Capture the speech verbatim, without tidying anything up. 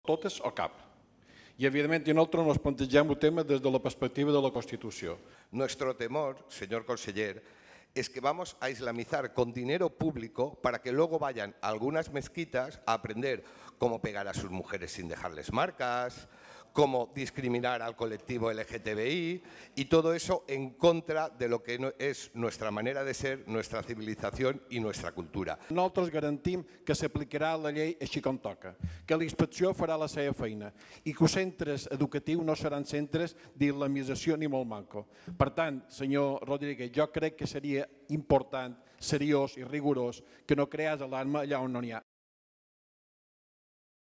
Totes o cap. I, evidentment, nosaltres ens plantegem el tema des de la perspectiva de la Constitució. Nuestro temor, señor conseller, es que vamos a islamizar con dinero público para que luego vayan a algunas mezquitas a aprender cómo pegar a sus mujeres sin dejarles marcas, cómo discriminar al colectivo L G T B I y todo eso en contra de lo que es nuestra manera de ser, nuestra civilización i nuestra cultura. Nosaltres garantim que s'aplicarà la llei així com toca, que la inspecció farà la seva feina i que els centres educatius no seran centres d'islamització ni molt manco. Per tant, senyor Rodríguez, jo crec que seria important, seriós i rigorós que no creés alarma allà on no n'hi ha.